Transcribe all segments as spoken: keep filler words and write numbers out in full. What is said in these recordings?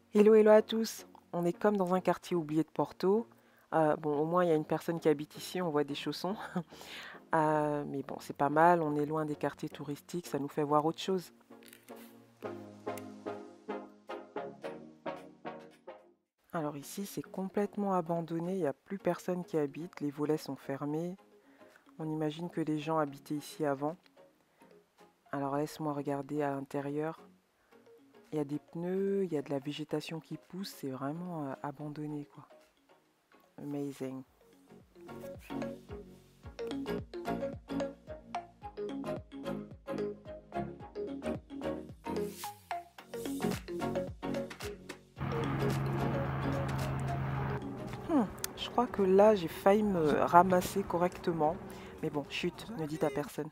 Hello, hello à tous. On est comme dans un quartier oublié de Porto. Euh, bon, au moins il y a une personne qui habite ici, on voit des chaussons. Euh, mais bon, c'est pas mal, on est loin des quartiers touristiques, ça nous fait voir autre chose. Alors ici, c'est complètement abandonné, il n'y a plus personne qui habite, les volets sont fermés. On imagine que les gens habitaient ici avant. Alors laisse-moi regarder à l'intérieur. Il y a des pneus, il y a de la végétation qui pousse, c'est vraiment euh, abandonné quoi. Amazing. Hmm, je crois que là, j'ai failli me ramasser correctement. Mais bon, chut, ne dites à personne.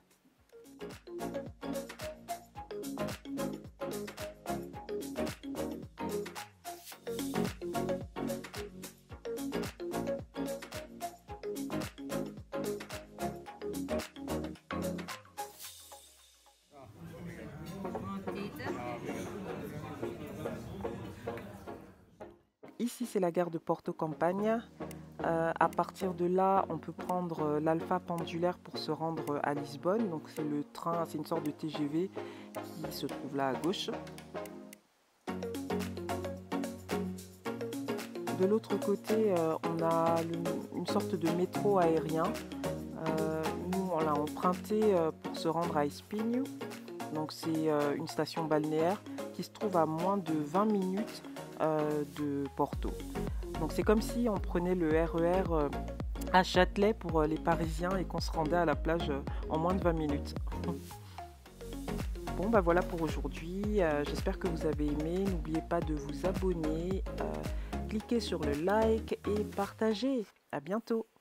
Ici, c'est la gare de Porto Campagna. Euh, à partir de là, on peut prendre euh, l'Alpha pendulaire pour se rendre à Lisbonne. Donc, c'est le train, c'est une sorte de T G V qui se trouve là à gauche. De l'autre côté, euh, on a le- une sorte de métro aérien. Euh, nous, on l'a emprunté euh, pour se rendre à Espinho. Donc, c'est euh, une station balnéaire qui se trouve à moins de vingt minutes euh, de Porto. Donc, c'est comme si on prenait le R E R euh, à Châtelet pour euh, les Parisiens et qu'on se rendait à la plage euh, en moins de vingt minutes. Bon, bah voilà pour aujourd'hui. Euh, J'espère que vous avez aimé. N'oubliez pas de vous abonner, euh, cliquer sur le like et partager. À bientôt.